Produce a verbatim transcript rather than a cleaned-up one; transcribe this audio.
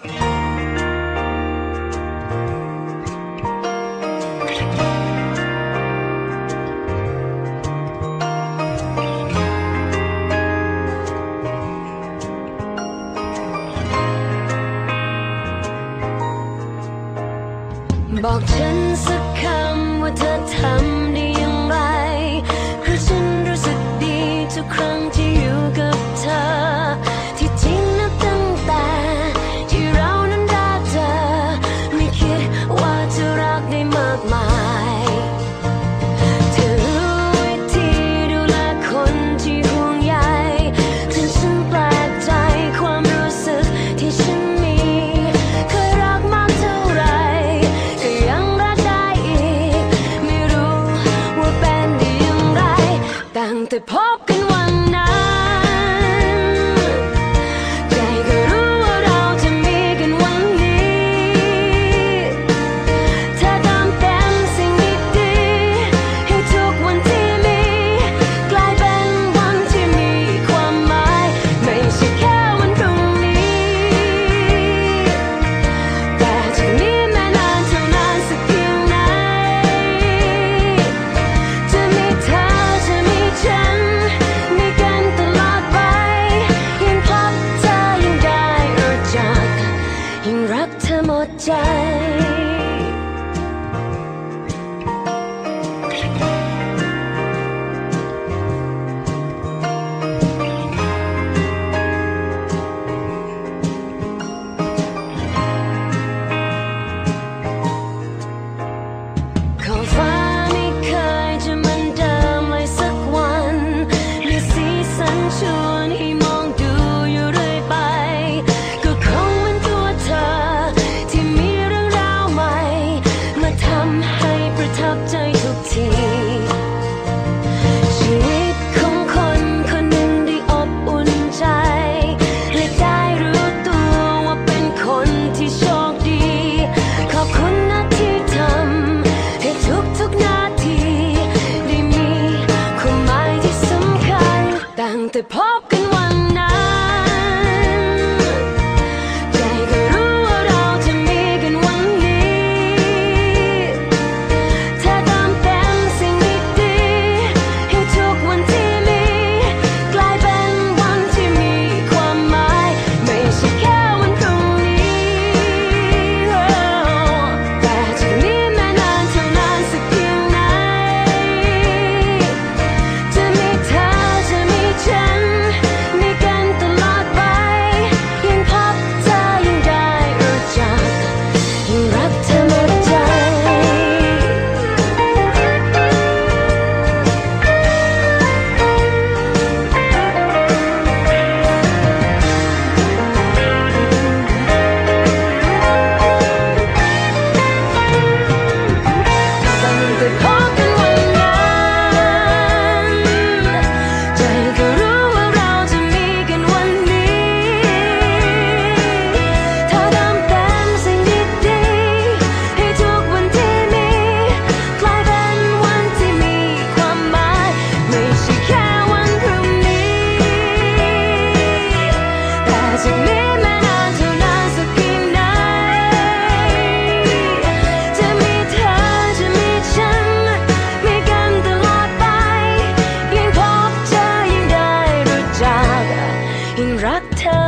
บอกฉันสักคำว่าเธอทำได้อย่างไรเพราะฉันรู้สึกดีทุกครั้งที่อยู่กับเธอที่จริงนับตั้งแต่ที่เรานั้นรักเธอไม่คิดว่าจะรักได้มากมายเธอรู้วิธีดูแลคนที่ห่วงใยจนฉันแปลกใจความรู้สึกที่ฉันมีเคยรักมากเท่าไรก็ยังรักได้อีกไม่รู้ว่าเป็นได้อย่างไรตั้งแต่พบกันวันนั้นใจก็รู้ว่าเราจะมีกันวันนี้เธอเติมเต็มสิ่งดีๆให้ทุกวันที่มีกลายเป็นวันที่มีความหมายไม่ใช่แค่วันพรุ่งนี้แต่จากนี้แม้นานเท่านานสักเพียงไหนจะมีเธอจะมีฉันมีกันตลอดไปยิ่งพบเธอยิ่งได้รู้จักยิ่งรักเธอหมดใจขอบฟ้าไม่เคยจะเหมือนเดิมเลยสักวันมีสีสันชวนให้มองดูอยู่เรื่อยไปก็คงเหมือนตัวเธอที่มีเรื่องราวใหม่มาทำให้ประทับใจทุกทีชีวิตของคนคนหนึ่งได้อบอุ่นใจและได้รู้ตัวว่าเป็นคนที่โชคดีขอบคุณนะที่ทำให้ทุกๆนาทีได้มีความหมายที่สำคัญตั้งแต่พบกันวันนั้นใจก็รู้ว่าเราจะมีกันวันนี้เธอเติมเต็มสิ่งดีๆให้ทุกวันที่มีกลายเป็นวันที่มีความหมายไม่ใช่แค่วันพรุ่งนี้แต่จากนี้แม้นานเท่านานสักเพียงไหนจะมีเธอจะมีฉันมีกันตลอดไปยิ่งพบเธอยิ่งได้รู้จักยิ่งรักเธอหมดใจตั้งแต่พบกันวันนั้นใจก็รู้ว่าเราจะมีกันวันนี้เธอเติมเต็มสิ่งดีๆให้ทุกวันที่มีกลายเป็นวันที่มีความหมายไม่ใช่แค่วันพรุ่งนี้แต่จากนี้แม้นานเท่านานสักเพียงไหนจะมีเธอจะมีฉันมีกันตลอดไปยิ่งพบเธอยิ่งได้รู้จักยิ่งรักเธอ